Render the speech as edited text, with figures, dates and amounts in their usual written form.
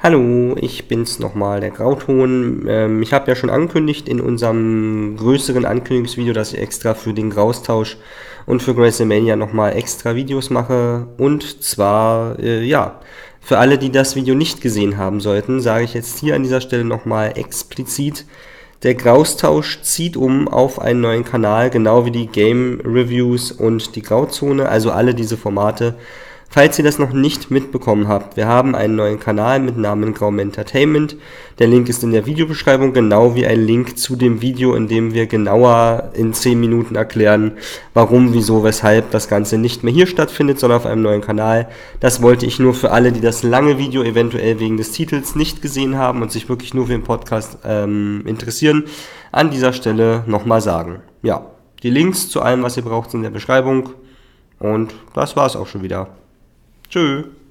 Hallo, ich bin's nochmal, der Grauton. Ich habe ja schon angekündigt in unserem größeren Ankündigungsvideo, dass ich extra für den Graustausch und für WrestleMania nochmal extra Videos mache. Und zwar, ja, für alle, die das Video nicht gesehen haben sollten, sage ich jetzt hier an dieser Stelle nochmal explizit, der Graustausch zieht um auf einen neuen Kanal, genau wie die Game Reviews und die Grauzone, also alle diese Formate. Falls ihr das noch nicht mitbekommen habt, wir haben einen neuen Kanal mit Namen Graum Entertainment. Der Link ist in der Videobeschreibung, genau wie ein Link zu dem Video, in dem wir genauer in 10 Minuten erklären, warum, wieso, weshalb das Ganze nicht mehr hier stattfindet, sondern auf einem neuen Kanal. Das wollte ich nur für alle, die das lange Video eventuell wegen des Titels nicht gesehen haben und sich wirklich nur für den Podcast interessieren, an dieser Stelle nochmal sagen. Ja, die Links zu allem, was ihr braucht, sind in der Beschreibung. Und das war's auch schon wieder. Tschö.